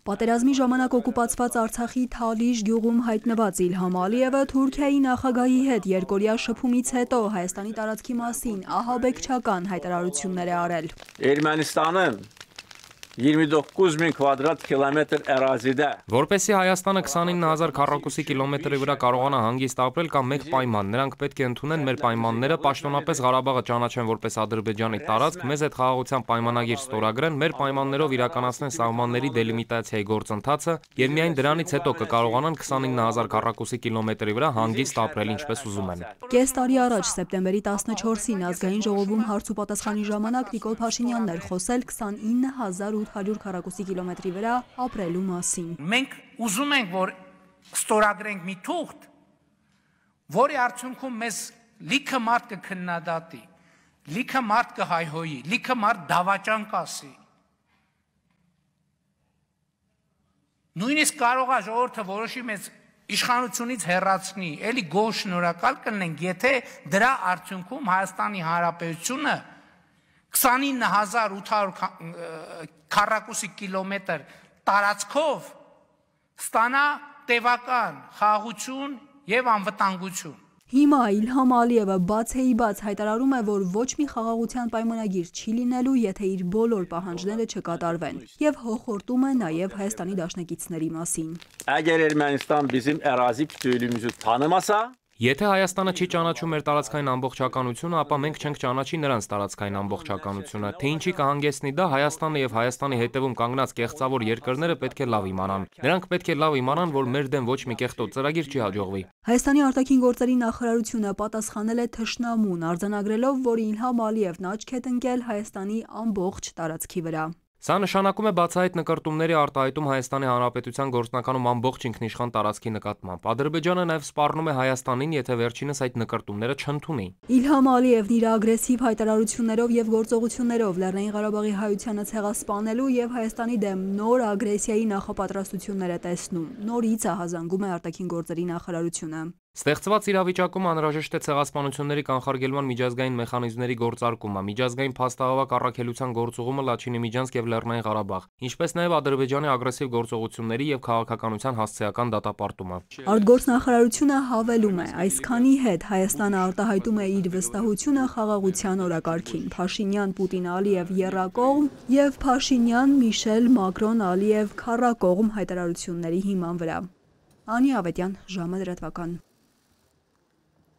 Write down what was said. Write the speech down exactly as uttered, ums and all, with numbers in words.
Պատերազմի ժամանակ օկուպացված Արցախի Թալիշ գյուղում հայտնված Իլհամ Ալիևը Թուրքիայի նախագահի հետ երկօրյա շփումից հետո Հայաստանի տարածքի մասին ահաբեկչական հայտարարություններ է արել։ Ermenistanın յիրմի տոկուզ մին կվադրատ կիլոմետր էրազիդե Որպեսզի Հայաստանը քսանինը հազար քառակուսի կիլոմետրի վրա կարողանա հանգիստ ապրել կա մեկ պայման, նրանք պետք է ընդունեն մեր պայմանները, պաշտոնապես Ղարաբաղը ճանաչեն որպես Ադրբեջանի տարածք, մեզ այդ խաղաղության պայմանագիր ստորագրեն, մեր պայմաններով իրականացնեն սահմանների դելիմիտացիայի գործընթացը եւ միայն դրանից հետո կկարողանան քսանինը հազար քառակուսի կիլոմետրի վրա հանգիստ ապրել ինչպես ուզում են։ Կես տարի առաջ սեպտեմբերի տասնչորսին ազգային ժողովում հարց ու պատասխանի ժամանակ Նիկոլ Փաշինյանն էր խոսել քսանինը հազար ութ հարյուր քառակուսի կիլոմետրի վրա ապրելու մասին։ Մենք ուզում ենք, որ ստորագրենք մի թուղթ, որի արդյունքում մեզ լիքը մարդ կքննադատի, լիքը մարդ կհայհոյի, լիքը մարդ դավաճան կասի։ Նույնիսկ կարող է ժողովուրդը որոշի մեզ իշխանությունից հեռացնի, էլի գոհ շնորհակալ կլինենք, եթե դրա արդյունքում Հայաստանի Հանրապետությունը քսանինը հազար ութ հարյուր քառակուսի կիլոմետր տարածքով ստանա տևական խաղաղություն եւ անվտանգություն։ Հիմա Իլհամ Ալիևը բացեի բաց հայտարարում է, որ ոչ մի խաղաղության պայմանագիր չի լինելու, եթե իր բոլոր պահանջները չկատարվեն, եւ հոխորտում է նաեւ Հայաստանի դաշնակիցների մասին։ Əgər Ermənistan bizim ərazi bütövlüyümüzü tanımasa, Եթե Հայաստանը չի ճանաչում մեր տարածքային ամբողջականությունը, ապա մենք չենք ճանաչի նրանց տարածքային ամբողջականությունը, թե ինչի կհանգեցնի դա Հայաստանը եւ Հայաստանի հետևում կանգնած կեղծավոր երկրները պետք է լավ իմանան։ Նրանք պետք է լավ իմանան, որ մեր դեմ ոչ մի կեղտոտ ծրագիր չի հաջողվի։ Հայաստանի արտաքին գործերի նախարարությունը պատասխանել է թշնամուն, արձանագրելով, որ Իլհամ Ալիևն աչք է տնկել Հայաստանի ամբողջ տարածքի վրա։ Սա նշանակում է բացահայտ նկարտումների արտահայտում Հայաստանի Հանրապետության գործնականում ամբողջ ինքնիշխան տարածքի նկատմամբ։ Ադրբեջանը նաև սպառնում է Հայաստանին, եթե վերջինս այդ նկարտումները չընդունի։ Իլհամ Ալիևն իր ագրեսիվ հայտարարություններով եւ գործողություններով Լեռնային Ղարաբաղի հայությանը ցեղասպանելու եւ Հայաստանի դեմ նոր ագրեսիայի նախապատրաստություններ է տեսնում։ Նորից ահազանգում է արտաքին գործերի նախարարությունը։ Ստեղծված իրավիճակում անհրաժեշտ է ցեղասպանությունների կանխարգելման միջազգային մեխանիզմների գործարկումը, միջազգային փաստահավաք առաքելության գործուղումը Լաչինի Միջանցք եւ Լեռնային Ղարաբաղ, ինչպես նաեւ Ադրբեջանի ագրեսիվ գործողությունների եւ քաղաքականության հասցեական դատապարտումը։ Արտգործնախարարությունը հավելում է, այսքանի հետ Հայաստանը արտահայտում է իր վստահությունը խաղաղության օրակարգին։ Փաշինյան, Պուտին, Ալիև եռակողմ եւ Փաշինյան, Միշել, Մակրոն, Ալիև քառակողմ հայտարարությունների հիման վրա։ Անի Ավետյան, ժամը լրատվական։